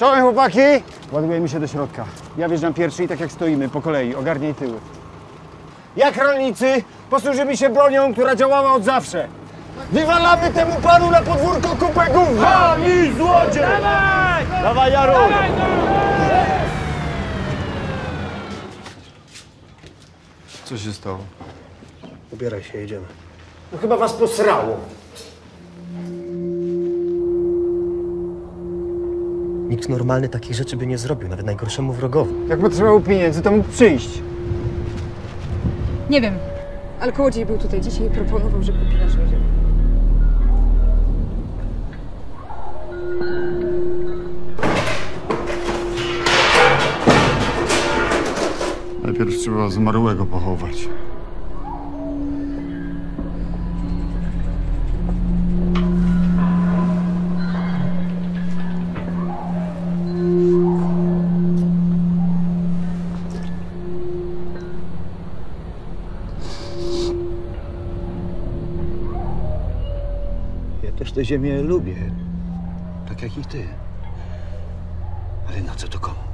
Czołem, chłopaki! Ładujemy się do środka. Ja wjeżdżam pierwszy i tak jak stoimy, po kolei, ogarniaj tyły. Jak rolnicy, posłużymy się bronią, która działała od zawsze. Wywalamy temu panu na podwórko kupę gówna! Pani złodziej! Dawaj! Dawaj, Jaru! Co się stało? Ubieraj się, jedziemy. No chyba was posrało. Nikt normalny takich rzeczy by nie zrobił, nawet najgorszemu wrogowi. Jak potrzebował pieniędzy, to mógł przyjść. Nie wiem, ale kołodziej był tutaj dzisiaj i proponował, że kupi naszą ziemię. Najpierw trzeba zmarłego pochować. Ja też tę ziemię lubię, tak jak i ty. Ale na co to komu?